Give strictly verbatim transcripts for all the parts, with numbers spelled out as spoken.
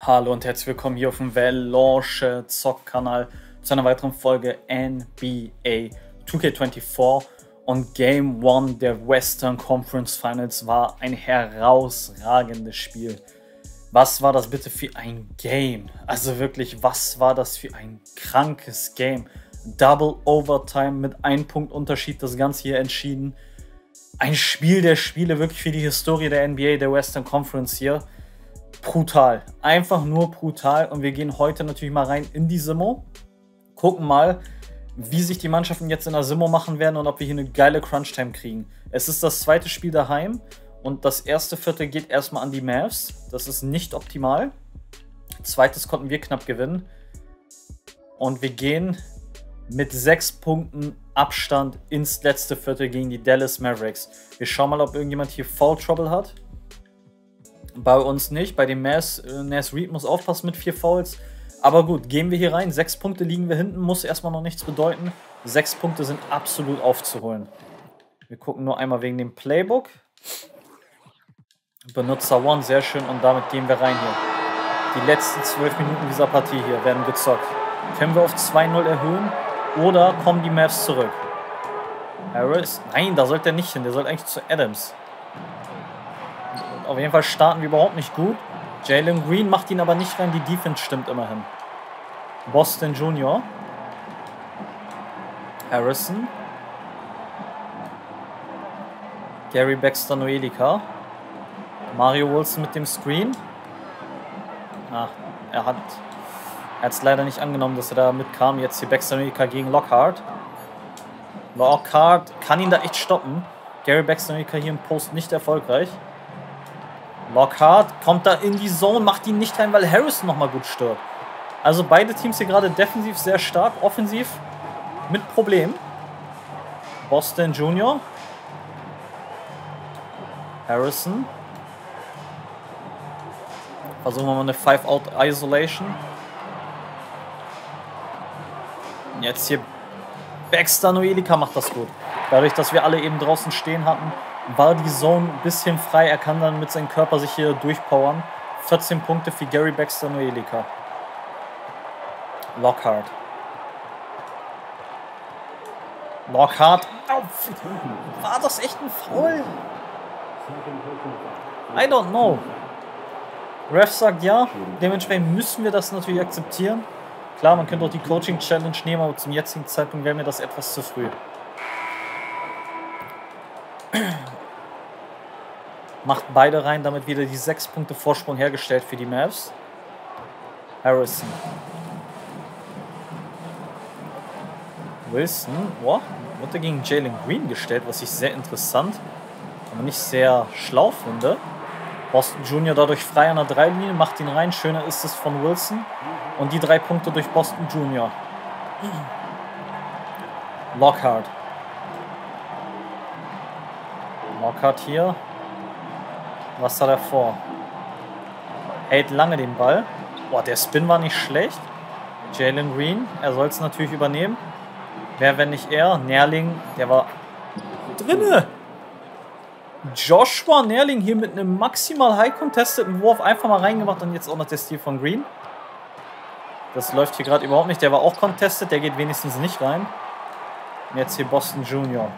Hallo und herzlich willkommen hier auf dem Veloce Zock-Kanal zu einer weiteren Folge N B A zwei K vierundzwanzig. Und Game eins der Western Conference Finals war ein herausragendes Spiel. Was war das bitte für ein Game? Also wirklich, was war das für ein krankes Game? Double Overtime mit einem Punkt Unterschied das Ganze hier entschieden. Ein Spiel der Spiele, wirklich für die Historie der N B A, der Western Conference hier. Brutal. Einfach nur brutal. Und wir gehen heute natürlich mal rein in die Simo. Gucken mal, wie sich die Mannschaften jetzt in der Simo machen werden und ob wir hier eine geile Crunch-Time kriegen. Es ist das zweite Spiel daheim und das erste Viertel geht erstmal an die Mavs. Das ist nicht optimal. Zweites konnten wir knapp gewinnen. Und wir gehen mit sechs Punkten Abstand ins letzte Viertel gegen die Dallas Mavericks. Wir schauen mal, ob irgendjemand hier Foul Trouble hat. Bei uns nicht. Bei den Mavs, äh, Naz Reid muss aufpassen mit vier Fouls. Aber gut, gehen wir hier rein. Sechs Punkte liegen wir hinten, muss erstmal noch nichts bedeuten. Sechs Punkte sind absolut aufzuholen. Wir gucken nur einmal wegen dem Playbook. Benutzer One, sehr schön. Und damit gehen wir rein hier. Die letzten zwölf Minuten dieser Partie hier werden gezockt. Können wir auf zwei null erhöhen oder kommen die Mavs zurück? Harris? Nein, da sollte er nicht hin. Der sollte eigentlich zu Adams. Auf jeden Fall starten wir überhaupt nicht gut. Jalen Green macht ihn aber nicht rein. Die Defense stimmt immerhin. Boston Junior Harrison. Gary Baxter Noelica. Mario Wilson mit dem Screen. Ah, er hat er es leider nicht angenommen, dass er da mitkam. Jetzt hier Baxter Noelica gegen Lockhart. Lockhart kann ihn da echt stoppen. Gary Baxter Noelica hier im Post nicht erfolgreich. Lockhart kommt da in die Zone, macht ihn nicht rein, weil Harrison nochmal gut stört. Also beide Teams hier gerade defensiv sehr stark, offensiv mit Problemen. Boston Junior Harrison. Versuchen wir mal eine Five-Out-Isolation. Jetzt hier Baxter Noelica macht das gut. Dadurch, dass wir alle eben draußen stehen hatten, war die Zone ein bisschen frei. Er kann dann mit seinem Körper sich hier durchpowern. vierzehn Punkte für Gary Baxter Noelica. Lockhart. Lockhart. Oh, war das echt ein Foul? I don't know. Ref sagt ja. Dementsprechend müssen wir das natürlich akzeptieren. Klar, man könnte auch die Coaching Challenge nehmen, aber zum jetzigen Zeitpunkt wäre mir das etwas zu früh. Macht beide rein, damit wieder die sechs Punkte Vorsprung hergestellt für die Mavs. Harrison. Wilson. Oh, wurde gegen Jalen Green gestellt, was ich sehr interessant, aber nicht sehr schlau finde. Boston Junior dadurch frei an der Dreilinie, macht ihn rein. Schöner ist es von Wilson. Und die drei Punkte durch Boston Junior. Lockhart. Lockhart hier. Was hat er vor? Hält lange den Ball. Boah, der Spin war nicht schlecht. Jalen Green, er soll es natürlich übernehmen. Wer, wenn nicht er? Nerling, der war drinne. Joshua Nerling hier mit einem maximal high contesteten Wurf einfach mal reingemacht und jetzt auch noch der Stil von Green. Das läuft hier gerade überhaupt nicht. Der war auch contested, der geht wenigstens nicht rein. Und jetzt hier Boston Junior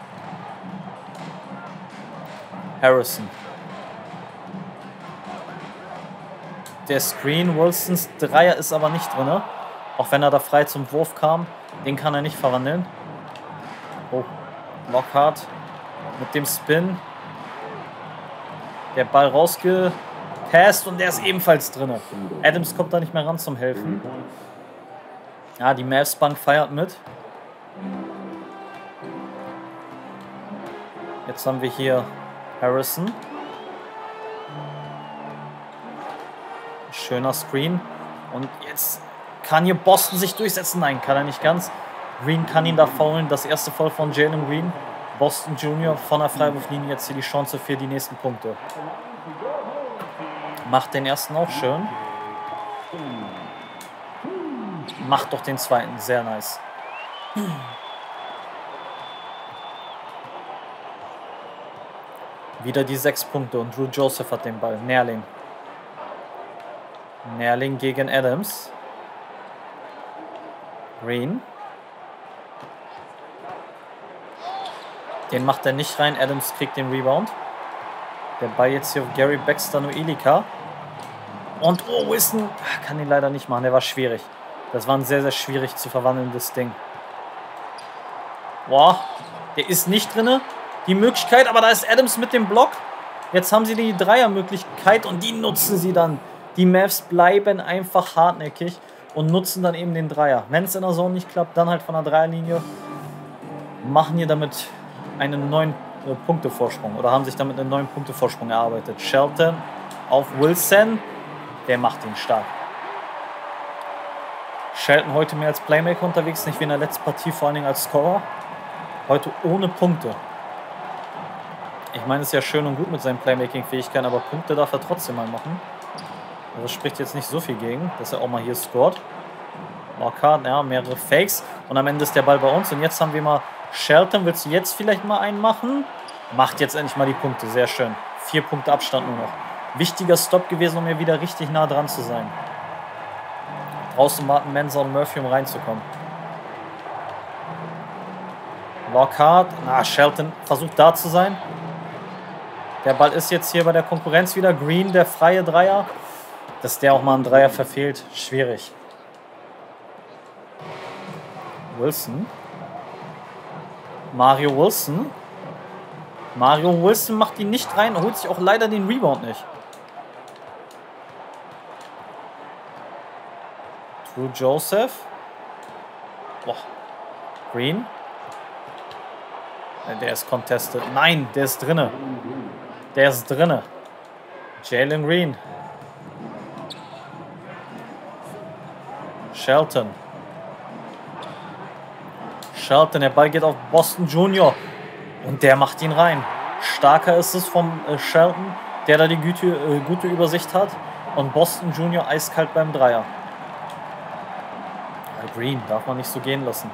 Harrison. Der Screen, Wilsons Dreier ist aber nicht drin. Auch wenn er da frei zum Wurf kam. Den kann er nicht verwandeln. Oh, Lockhart mit dem Spin. Der Ball rausgepasst und der ist ebenfalls drin. Adams kommt da nicht mehr ran zum Helfen. Ja, die Mavs Bank feiert mit. Jetzt haben wir hier Harrison. Schöner Screen. Und jetzt kann hier Boston sich durchsetzen. Nein, kann er nicht ganz. Green kann ihn da faulen. Das erste Foul von Jalen Green. Boston Junior von der Freiwurflinie jetzt hier die Chance für die nächsten Punkte. Macht den ersten auch schön. Macht doch den zweiten. Sehr nice. Wieder die sechs Punkte und Drew Joseph hat den Ball. Nerling. Nerling gegen Adams. Green. Den macht er nicht rein. Adams kriegt den Rebound. Der Ball jetzt hier auf Gary Baxter Noelika. Und oh, Wilson kann ihn leider nicht machen. Der war schwierig. Das war ein sehr, sehr schwierig zu verwandelndes Ding. Boah, der ist nicht drin. Die Möglichkeit, aber da ist Adams mit dem Block. Jetzt haben sie die Dreiermöglichkeit und die nutzen sie dann. Die Mavs bleiben einfach hartnäckig und nutzen dann eben den Dreier. Wenn es in der Zone nicht klappt, dann halt von der Dreierlinie. Machen hier damit einen neuen äh, Punktevorsprung oder haben sich damit einen neuen Punktevorsprung erarbeitet. Shelton auf Wilson, der macht ihn stark. Shelton heute mehr als Playmaker unterwegs, nicht wie in der letzten Partie, vor allen Dingen als Scorer. Heute ohne Punkte. Ich meine, es ist ja schön und gut mit seinen Playmaking-Fähigkeiten, aber Punkte darf er trotzdem mal machen. Also das spricht jetzt nicht so viel gegen, dass er auch mal hier scored. Lockhart, ja, mehrere Fakes. Und am Ende ist der Ball bei uns. Und jetzt haben wir mal Shelton. Willst du jetzt vielleicht mal einen machen? Macht jetzt endlich mal die Punkte. Sehr schön. Vier Punkte Abstand nur noch. Wichtiger Stop gewesen, um hier wieder richtig nah dran zu sein. Draußen warten Mensah und Murphy, um reinzukommen. Lockhart. Na, Shelton versucht da zu sein. Der Ball ist jetzt hier bei der Konkurrenz wieder. Green, der freie Dreier. Dass der auch mal einen Dreier verfehlt, schwierig. Wilson. Mario Wilson. Mario Wilson macht ihn nicht rein, holt sich auch leider den Rebound nicht. Drew Joseph. Boah. Green. Der ist contested. Nein, der ist drinne. Der ist drinne. Jalen Green. Shelton. Shelton, der Ball geht auf Boston Junior. Und der macht ihn rein. Starker ist es vom äh, Shelton, der da die gute, äh, gute Übersicht hat. Und Boston Junior eiskalt beim Dreier. Ja, Green darf man nicht so gehen lassen.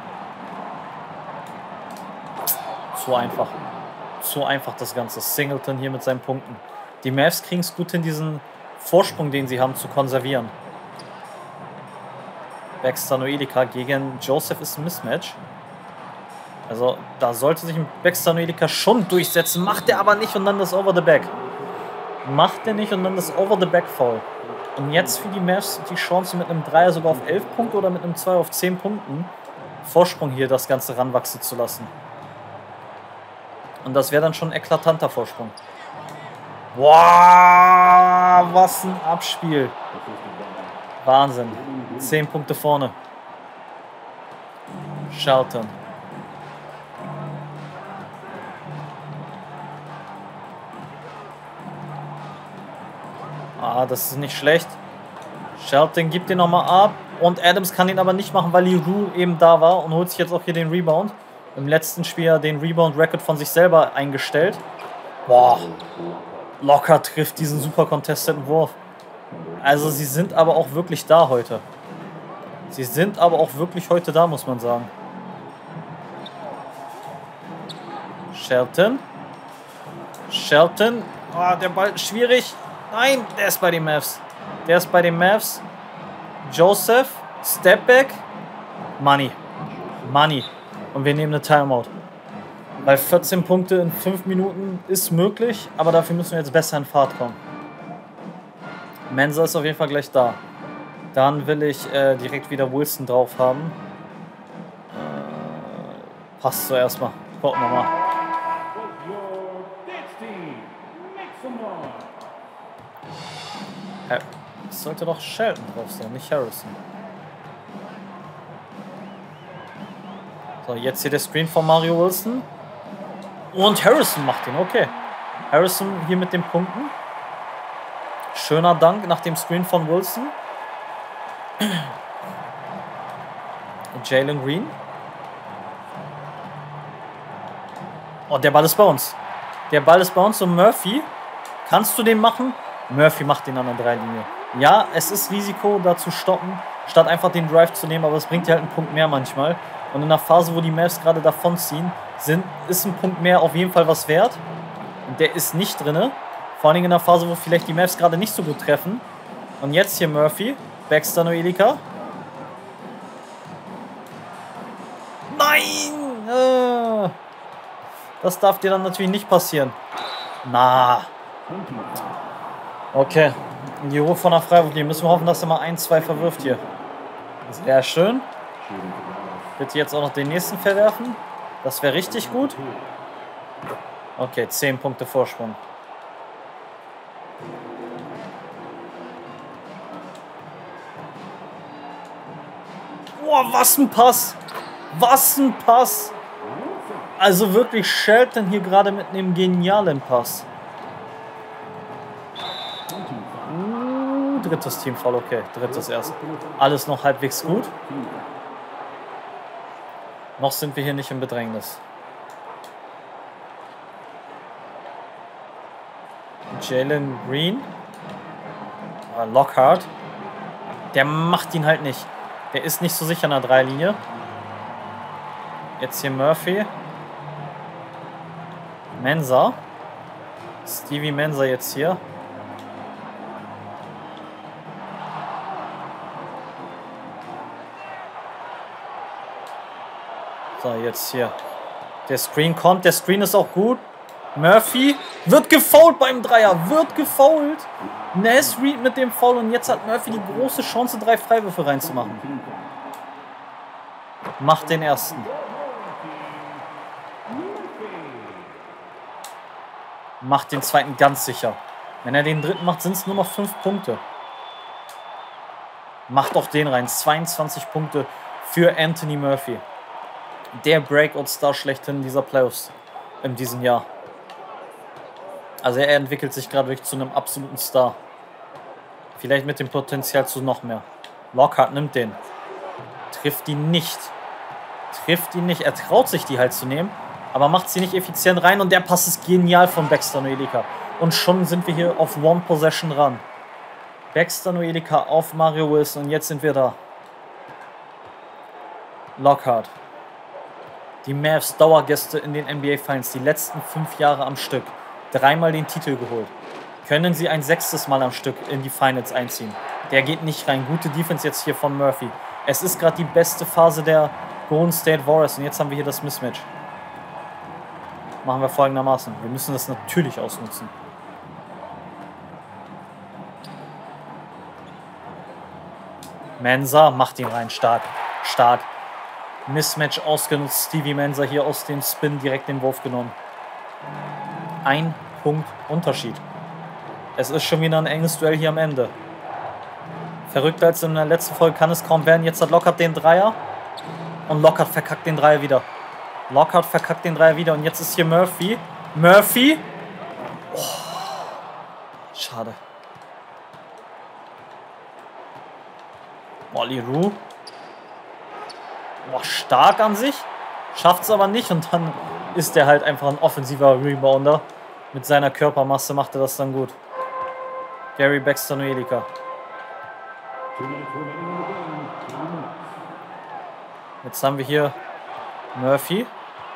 Zu einfach. Zu einfach das Ganze. Singleton hier mit seinen Punkten. Die Mavs kriegen es gut hin, diesen Vorsprung, den sie haben, zu konservieren. Baxter Noelika gegen Joseph ist ein Mismatch. Also da sollte sich ein Baxter Noelika schon durchsetzen. Macht er aber nicht und dann das Over the Back. Macht er nicht und dann das Over the Back Foul. Und jetzt für die Mavs die Chance mit einem Dreier sogar auf elf Punkte oder mit einem zwei auf zehn Punkten Vorsprung hier das Ganze ranwachsen zu lassen. Und das wäre dann schon ein eklatanter Vorsprung. Wow, was ein Abspiel. Wahnsinn. zehn Punkte vorne. Shelton. Ah, das ist nicht schlecht. Shelton gibt den nochmal ab. Und Adams kann ihn aber nicht machen, weil Leroux eben da war. Und holt sich jetzt auch hier den Rebound. Im letzten Spiel den Rebound-Record von sich selber eingestellt. Boah. Locker trifft diesen super contesteten Wurf. Also sie sind aber auch wirklich da heute. Sie sind aber auch wirklich heute da, muss man sagen. Shelton. Shelton. Oh, der Ball schwierig. Nein, der ist bei den Mavs. Der ist bei den Mavs. Joseph. Stepback. Money. Money. Und wir nehmen eine Timeout. Weil vierzehn Punkte in fünf Minuten ist möglich, aber dafür müssen wir jetzt besser in Fahrt kommen. Mensah ist auf jeden Fall gleich da. Dann will ich äh, direkt wieder Wilson drauf haben. Äh, passt so erstmal. Gucken wir mal. Äh, es sollte doch Shelton drauf sein, nicht Harrison. So, jetzt hier der Screen von Mario Wilson. Und Harrison macht ihn, okay. Harrison hier mit den Punkten. Schöner Dank nach dem Screen von Wilson. Jalen Green. Oh, der Ball ist bei uns. Der Ball ist bei uns und Murphy. Kannst du den machen? Murphy macht den an der Dreilinie. Ja, es ist Risiko, da zu stoppen, statt einfach den Drive zu nehmen, aber es bringt dir halt einen Punkt mehr manchmal. Und in der Phase, wo die Mavs gerade davonziehen, sind, ist ein Punkt mehr auf jeden Fall was wert. Und der ist nicht drin. Vor allem in der Phase, wo vielleicht die Mavs gerade nicht so gut treffen. Und jetzt hier Murphy. Baxter Noelika. Nein! Äh, das darf dir dann natürlich nicht passieren. Na. Okay. Die Ruhe von der Freiwurf. Die müssen wir hoffen, dass er mal ein, zwei verwirft hier. Sehr schön. Bitte jetzt auch noch den nächsten verwerfen. Das wäre richtig gut. Okay, zehn Punkte Vorsprung. Boah, was ein Pass! Was ein Pass! Also wirklich Shelton hier gerade mit einem genialen Pass. Uh, drittes Teamfoul, okay. Drittes erst. Alles noch halbwegs gut. Noch sind wir hier nicht im Bedrängnis. Jalen Green. Ah, Lockhart. Der macht ihn halt nicht. Der ist nicht so sicher an der Dreilinie. Jetzt hier Murphy. Mensah. Stevie Mensah jetzt hier. So, jetzt hier. Der Screen kommt. Der Screen ist auch gut. Murphy wird gefoult beim Dreier. Wird gefoult. Naz Reid mit dem Foul. Und jetzt hat Murphy die große Chance, drei Freiwürfe reinzumachen. Macht den ersten. Macht den zweiten ganz sicher. Wenn er den dritten macht, sind es nur noch fünf Punkte. Macht auch den rein. zweiundzwanzig Punkte für Anthony Murphy. Der Breakout-Star schlechthin dieser Playoffs in diesem Jahr. Also er entwickelt sich gerade wirklich zu einem absoluten Star. Vielleicht mit dem Potenzial zu noch mehr. Lockhart nimmt den. Trifft ihn nicht. Trifft ihn nicht. Er traut sich, die halt zu nehmen, aber macht sie nicht effizient rein. Und der Pass ist genial von Baxter Noelika. Und schon sind wir hier auf One Possession ran. Baxter Noelika auf Mario Wilson. Und jetzt sind wir da. Lockhart. Die Mavs Dauergäste in den N B A Finals. Die letzten fünf Jahre am Stück. Dreimal den Titel geholt. Können sie ein sechstes Mal am Stück in die Finals einziehen? Der geht nicht rein. Gute Defense jetzt hier von Murphy. Es ist gerade die beste Phase der Golden State Warriors. Und jetzt haben wir hier das Mismatch. Machen wir folgendermaßen. Wir müssen das natürlich ausnutzen. Mensah macht ihn rein. Stark. Stark. Mismatch ausgenutzt. Stevie Mensah hier aus dem Spin direkt den Wurf genommen. Ein Punkt Unterschied. Es ist schon wieder ein enges Duell hier am Ende. Verrückter als in der letzten Folge kann es kaum werden. Jetzt hat Lockhart den Dreier. Und Lockhart verkackt den Dreier wieder. Lockhart verkackt den Dreier wieder. Und jetzt ist hier Murphy. Murphy. Oh, schade. Molly Rue. Boah, stark an sich. Schafft es aber nicht. Und dann ist er halt einfach ein offensiver Rebounder. Mit seiner Körpermasse macht er das dann gut. Gary Baxter Noelika. Jetzt haben wir hier Murphy.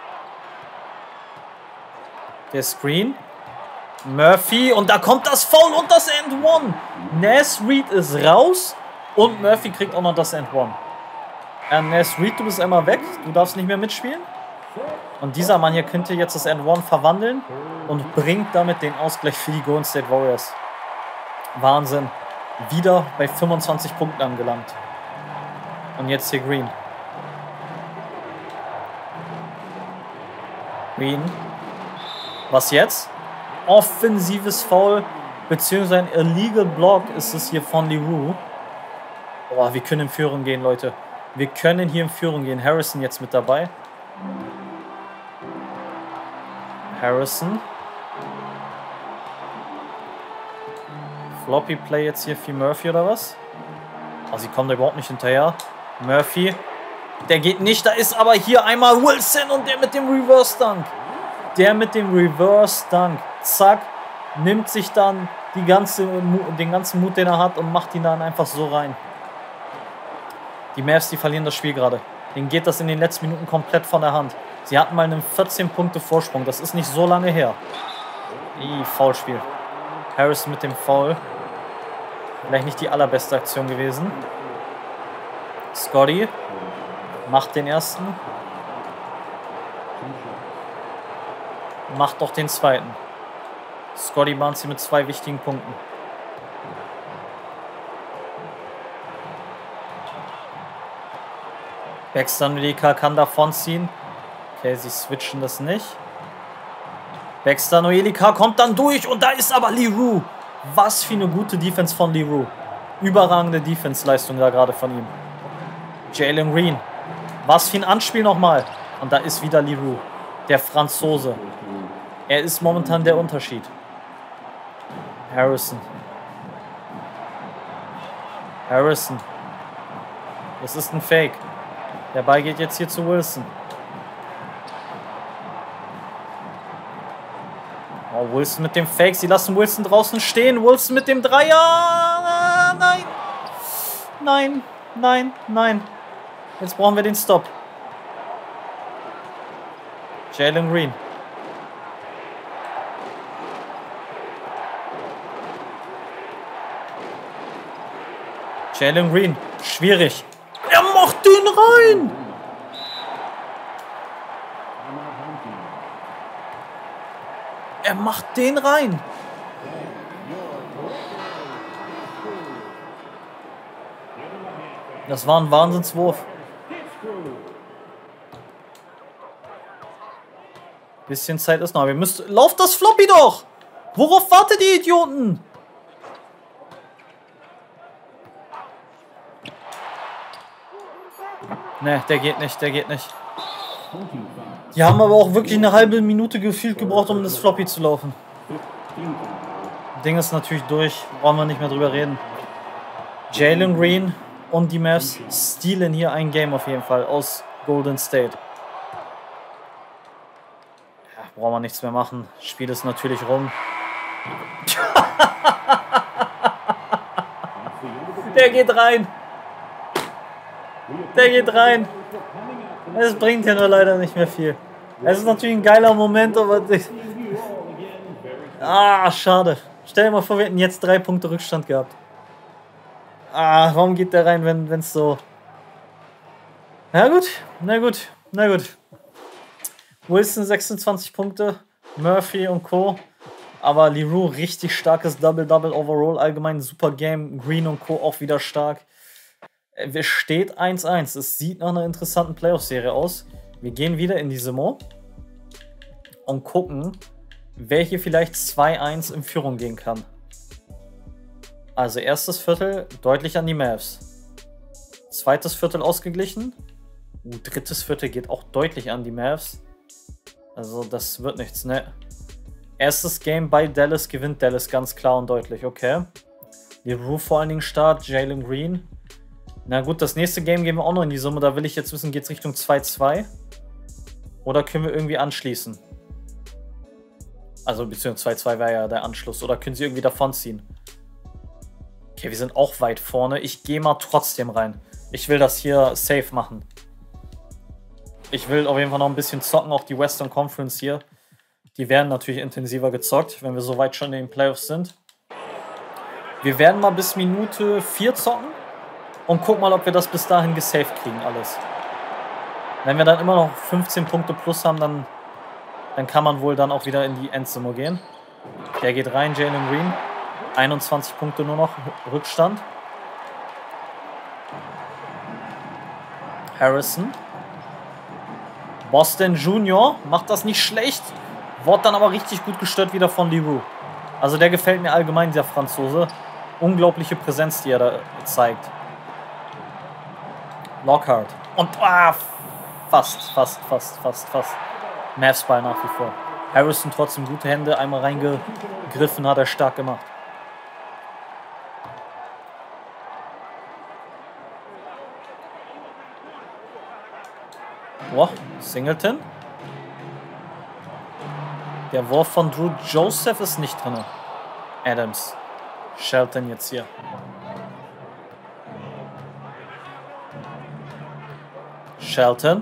Der Screen. Murphy. Und da kommt das Foul und das And One. Naz Reid ist raus. Und Murphy kriegt auch noch das And One. Äh, Naz Reid, du bist einmal weg. Du darfst nicht mehr mitspielen. Und dieser Mann hier könnte jetzt das And One verwandeln und bringt damit den Ausgleich für die Golden State Warriors. Wahnsinn. Wieder bei fünfundzwanzig Punkten angelangt. Und jetzt hier Green. Green. Was jetzt? Offensives Foul, beziehungsweise ein Illegal Block ist es hier von Leroux. Boah, wir können in Führung gehen, Leute. Wir können hier in Führung gehen. Harrison jetzt mit dabei. Harrison. Floppy Play jetzt hier für Murphy oder was? Oh, sie kommen da überhaupt nicht hinterher. Murphy. Der geht nicht. Da ist aber hier einmal Wilson und der mit dem Reverse Dunk. Der mit dem Reverse Dunk. Zack. Nimmt sich dann die ganze, den ganzen Mut, den er hat und macht ihn dann einfach so rein. Die Mavs, die verlieren das Spiel gerade. Denen geht das in den letzten Minuten komplett von der Hand. Sie hatten mal einen vierzehn Punkte Vorsprung. Das ist nicht so lange her. Ih, Foulspiel. Harris mit dem Foul. Vielleicht nicht die allerbeste Aktion gewesen. Scotty macht den ersten. Macht doch den zweiten. Scotty Barnes mit zwei wichtigen Punkten. Baxter Noelika kann davonziehen. Okay, sie switchen das nicht. Baxter Noelika kommt dann durch und da ist aber Leroux. Was für eine gute Defense von Leroux. Überragende Defense-Leistung da gerade von ihm. Jalen Green. Was für ein Anspiel nochmal. Und da ist wieder Leroux, der Franzose. Er ist momentan der Unterschied. Harrison. Harrison. Das ist ein Fake. Der Ball geht jetzt hier zu Wilson. Oh, Wilson mit dem Fake. Sie lassen Wilson draußen stehen. Wilson mit dem Dreier. Nein. Nein, nein, nein. Jetzt brauchen wir den Stop. Jalen Green. Jalen Green. Schwierig. Er macht den rein. Er macht den rein. Das war ein Wahnsinnswurf. Bisschen Zeit ist noch. Wir müssen. Lauft das Floppy doch! Worauf wartet ihr Idioten? Ne, der geht nicht, der geht nicht. Die haben aber auch wirklich eine halbe Minute gefühlt gebraucht, um das Floppy zu laufen. Ding ist natürlich durch, brauchen wir nicht mehr drüber reden. Jalen Green und die Mavs stehlen hier ein Game auf jeden Fall aus Golden State. Ja, brauchen wir nichts mehr machen. Spiel ist natürlich rum. Der geht rein. Der geht rein. Es bringt ja nur leider nicht mehr viel. Es ist natürlich ein geiler Moment, aber... Ah, schade. Stell dir mal vor, wir hätten jetzt drei Punkte Rückstand gehabt. Ah, warum geht der rein, wenn es so... Na gut, na gut, na gut. Wilson sechsundzwanzig Punkte, Murphy und Co. Aber Leroux richtig starkes Double-Double overall. Allgemein super Game. Green und Co. auch wieder stark. Es steht eins eins. Es sieht nach einer interessanten Playoff-Serie aus. Wir gehen wieder in die Simo und gucken, wer hier vielleicht zwei eins in Führung gehen kann. Also erstes Viertel deutlich an die Mavs. Zweites Viertel ausgeglichen. Uh, drittes Viertel geht auch deutlich an die Mavs. Also das wird nichts, ne? Erstes Game bei Dallas gewinnt Dallas ganz klar und deutlich, okay. Leroux vor allen Dingen Start, Jalen Green. Na gut, das nächste Game gehen wir auch noch in die Summe. Da will ich jetzt wissen, geht es Richtung zwei zwei? Oder können wir irgendwie anschließen? Also, beziehungsweise zwei zwei wäre ja der Anschluss. Oder können sie irgendwie davonziehen? Okay, wir sind auch weit vorne. Ich gehe mal trotzdem rein. Ich will das hier safe machen. Ich will auf jeden Fall noch ein bisschen zocken. Auch die Western Conference hier. Die werden natürlich intensiver gezockt, wenn wir so weit schon in den Playoffs sind. Wir werden mal bis Minute vier zocken. Und guck mal, ob wir das bis dahin gesaved kriegen, alles. Wenn wir dann immer noch fünfzehn Punkte plus haben, dann, dann kann man wohl dann auch wieder in die Endsumme gehen. Der geht rein, Jalen Green. einundzwanzig Punkte nur noch, Rückstand. Harrison. Boston Junior macht das nicht schlecht. Wurde dann aber richtig gut gestört wieder von Leroux. Also der gefällt mir allgemein, der Franzose. Unglaubliche Präsenz, die er da zeigt. Lockhart. Und ah, fast, fast, fast, fast, fast. Mavs Ball nach wie vor. Harrison trotzdem gute Hände. Einmal reingegriffen, hat er stark gemacht. Boah, Singleton. Der Wurf von Drew Joseph ist nicht drin. Adams. Shelton jetzt hier. Shelton.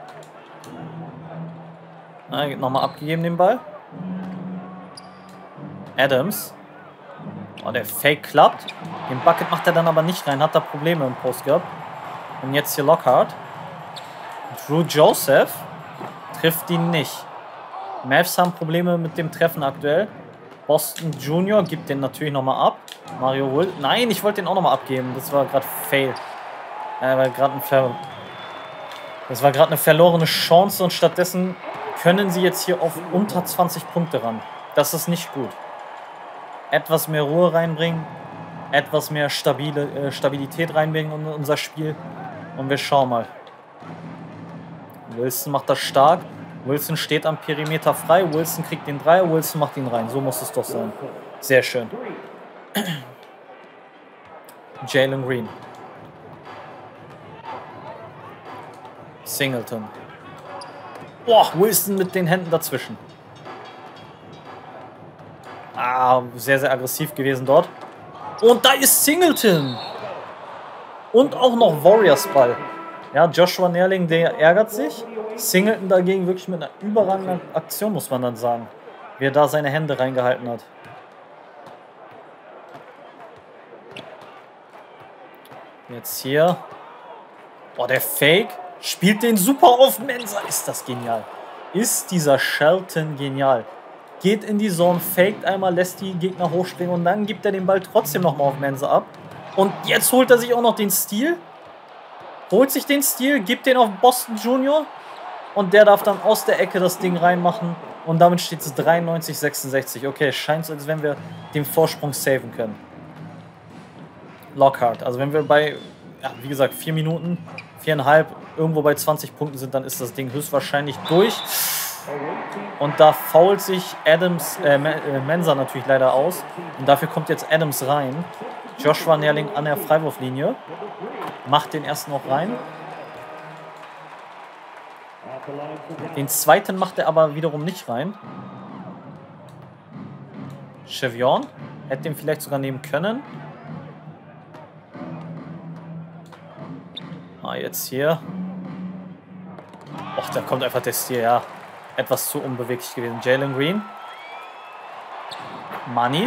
Ah, nochmal abgegeben den Ball. Adams. Oh, der Fake klappt. Den Bucket macht er dann aber nicht rein, hat da Probleme im Post gehabt. Und jetzt hier Lockhart. Drew Joseph trifft ihn nicht. Mavs haben Probleme mit dem Treffen aktuell. Boston Junior gibt den natürlich nochmal ab. Mario Will. Nein, ich wollte den auch nochmal abgeben. Das war gerade Fail. Ja, war gerade ein Ver das war gerade eine verlorene Chance und stattdessen können sie jetzt hier auf unter zwanzig Punkte ran. Das ist nicht gut. Etwas mehr Ruhe reinbringen, etwas mehr stabile, äh, Stabilität reinbringen in unser Spiel und wir schauen mal. Wilson macht das stark. Wilson steht am Perimeter frei. Wilson kriegt den Dreier. Wilson macht ihn rein. So muss es doch sein. Sehr schön. Jalen Green. Singleton. Boah, Wilson mit den Händen dazwischen. Ah, sehr, sehr aggressiv gewesen dort. Und da ist Singleton. Und auch noch Warriors Ball. Ja, Joshua Nerling, der ärgert sich. Singleton dagegen wirklich mit einer überragenden Aktion, muss man dann sagen. Wie er da seine Hände reingehalten hat. Jetzt hier. Boah, der Fake spielt den super auf Mensa. Ist das genial. Ist dieser Shelton genial. Geht in die Zone, faked einmal, lässt die Gegner hochspringen und dann gibt er den Ball trotzdem nochmal auf Mensa ab. Und jetzt holt er sich auch noch den Steal. Holt sich den Steal, gibt den auf Boston Junior. Und der darf dann aus der Ecke das Ding reinmachen. Und damit steht es dreiundneunzig sechsundsechzig. Okay, scheint so, als wenn wir den Vorsprung saven können. Lockhart. Also wenn wir bei, ja, wie gesagt, vier Minuten, viereinhalb, irgendwo bei zwanzig Punkten sind, dann ist das Ding höchstwahrscheinlich durch. Und da fault sich Adams, äh, Mensa natürlich leider aus. Und dafür kommt jetzt Adams rein. Joshua Nerling an der Freiwurflinie. Macht den ersten noch rein. Den zweiten macht er aber wiederum nicht rein. Chevion hätte den vielleicht sogar nehmen können. Ah, jetzt hier. Och, da kommt einfach der Stil, ja. Etwas zu unbeweglich gewesen. Jalen Green. Money.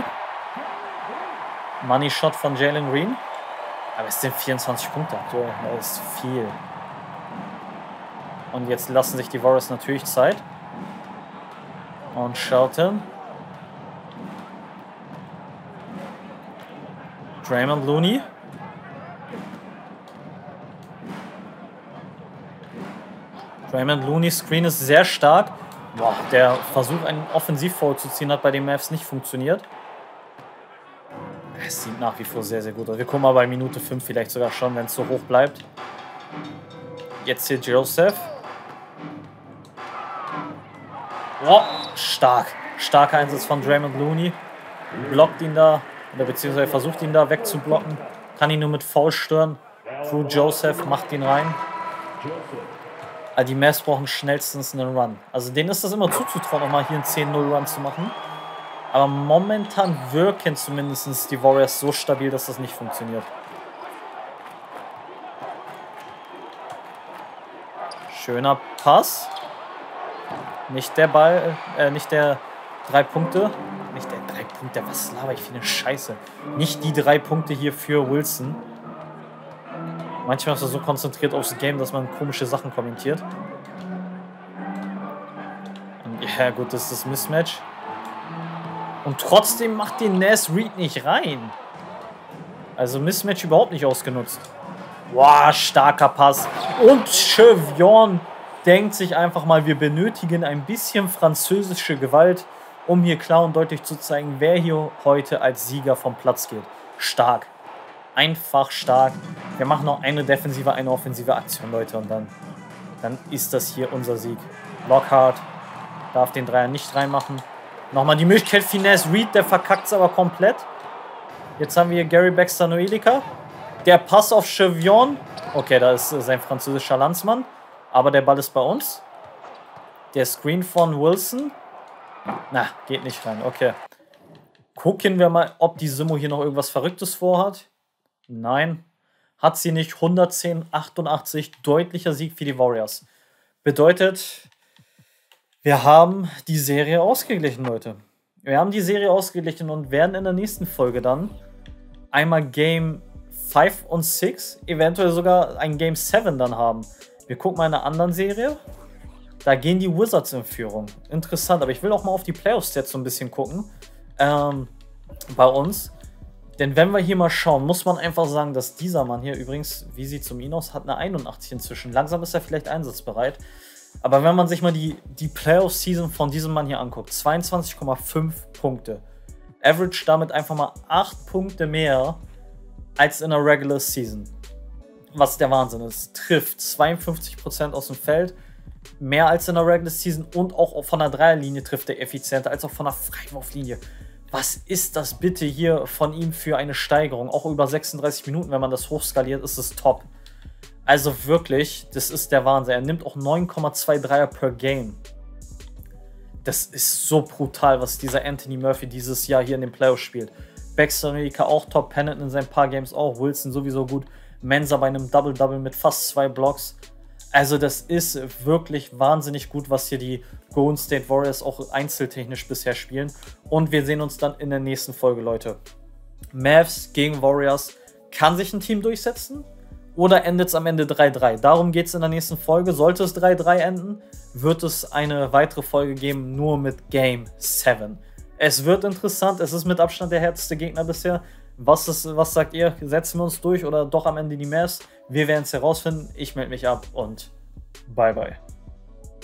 Money Shot von Jalen Green. Aber es sind vierundzwanzig Punkte aktuell. Das ist viel. Und jetzt lassen sich die Warriors natürlich Zeit. Und Shelton. Draymond Looney. Draymond Looney Screen ist sehr stark. Boah, der Versuch, einen Offensivfoul zu ziehen, hat bei den Mavs nicht funktioniert. Es sieht nach wie vor sehr, sehr gut aus. Wir gucken mal bei Minute fünf vielleicht sogar schon, wenn es so hoch bleibt. Jetzt hier Joseph. Oh, stark. Starker Einsatz von Draymond Looney. Blockt ihn da, oder beziehungsweise versucht ihn da wegzublocken. Kann ihn nur mit Foul stören. Drew Joseph macht ihn rein. Also die Mavs brauchen schnellstens einen Run. Also denen ist das immer zuzutrauen, auch mal hier einen zehn null Run zu machen. Aber momentan wirken zumindest die Warriors so stabil, dass das nicht funktioniert. Schöner Pass. Nicht der Ball, äh, nicht der drei Punkte. Nicht der drei Punkte, was laber ich für eine Scheiße. Nicht die drei Punkte hier für Wilson. Manchmal ist er so konzentriert aufs Game, dass man komische Sachen kommentiert. Und ja gut, das ist das Mismatch. Und trotzdem macht den Naz Reid nicht rein. Also Mismatch überhaupt nicht ausgenutzt. Boah, starker Pass. Und Chevion denkt sich einfach mal, wir benötigen ein bisschen französische Gewalt, um hier klar und deutlich zu zeigen, wer hier heute als Sieger vom Platz geht. Stark. Einfach stark. Wir machen noch eine defensive, eine offensive Aktion, Leute. Und dann, dann ist das hier unser Sieg. Lockhart darf den Dreier nicht reinmachen. Nochmal die Möglichkeit, Finesse Reid, der verkackt es aber komplett. Jetzt haben wir hier Gary Baxter Noelica. Der Pass auf Chevion. Okay, da ist sein französischer Landsmann. Aber der Ball ist bei uns. Der Screen von Wilson. Na, geht nicht rein. Okay. Gucken wir mal, ob die Simo hier noch irgendwas Verrücktes vorhat. Nein. Hat sie nicht. hundertzehn achtundachtzig. Deutlicher Sieg für die Warriors. Bedeutet, wir haben die Serie ausgeglichen, Leute. Wir haben die Serie ausgeglichen und werden in der nächsten Folge dann einmal Game fünf und sechs, eventuell sogar ein Game sieben dann haben. Wir gucken mal in einer anderen Serie. Da gehen die Wizards in Führung. Interessant, aber ich will auch mal auf die Playoff-Stats so ein bisschen gucken. Ähm, bei uns. Denn wenn wir hier mal schauen, muss man einfach sagen, dass dieser Mann hier übrigens, wie sieht es um ihn aus, hat eine einundachtzig inzwischen. Langsam ist er vielleicht einsatzbereit. Aber wenn man sich mal die, die Playoff-Season von diesem Mann hier anguckt, zweiundzwanzig Komma fünf Punkte. Average damit einfach mal acht Punkte mehr als in der Regular Season. Was der Wahnsinn ist. Trifft zweiundfünfzig Prozent aus dem Feld, mehr als in der Regular Season und auch von der Dreierlinie trifft er effizienter als auch von der Freiwurflinie. Was ist das bitte hier von ihm für eine Steigerung? Auch über sechsunddreißig Minuten, wenn man das hochskaliert, ist es top. Also wirklich, das ist der Wahnsinn. Er nimmt auch neun Komma zwei Dreier per Game. Das ist so brutal, was dieser Anthony Murphy dieses Jahr hier in den Playoffs spielt. Baxter auch top, Pennant in seinen paar Games auch, Wilson sowieso gut. Mensa bei einem Double-Double mit fast zwei Blocks. Also das ist wirklich wahnsinnig gut, was hier die Golden State Warriors auch einzeltechnisch bisher spielen. Und wir sehen uns dann in der nächsten Folge, Leute. Mavs gegen Warriors. Kann sich ein Team durchsetzen? Oder endet es am Ende drei drei? Darum geht es in der nächsten Folge. Sollte es drei drei enden, wird es eine weitere Folge geben, nur mit Game sieben. Es wird interessant. Es ist mit Abstand der härteste Gegner bisher. Was, ist, was sagt ihr? Setzen wir uns durch oder doch am Ende die Mavs? Wir werden es herausfinden. Ich melde mich ab und bye bye.